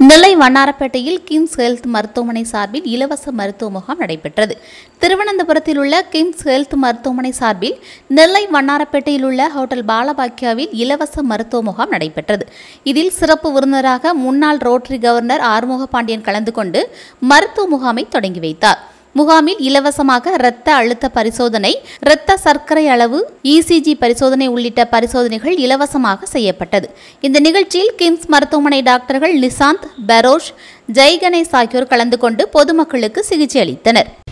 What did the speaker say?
நெல்லை வண்ணாரப்பேட்டையில் KIMS health மருத்துவமனை சார்பில் இலவச மருத்துவ முகாம் நடைபெற்றது. திருவனந்தபுரத்தில் உள்ள கிம்ஸ் ஹெல்த் மருத்துவமனை சார்பில் நெல்லை வண்ணாரப்பேட்டையில் உள்ள ஹோட்டல் பாலபாக்கியாவில் இலவச மருத்துவ முகாம் நடைபெற்றது. இதில் சிறப்பு விருந்தினராக முன்னாள் ரோட்டரி கவர்னர் ஆறுமுக பாண்டியன் கலந்து கொண்டு மருத்துவ முகாமை தொடங்கி வைத்தார். முகாமில் இலவசமாக இரத்த அழுத்த பரிசோதனை, இரத்த சர்க்கரை அளவு, இசிஜி பரிசோதனை உள்ளிட்ட பரிசோதனைகள் இலவசமாக செய்யப்பட்டது. இந்த நிகழ்ச்சியில் கிம்ஸ் மருத்துவமனை டாக்டர்கள் நிசாந்த், பரோஷ், ஜெய்கணேஷ் ஆகியோர் கலந்து கொண்டு பொதுமக்களுக்கு சிகிச்சை அளித்தனர்.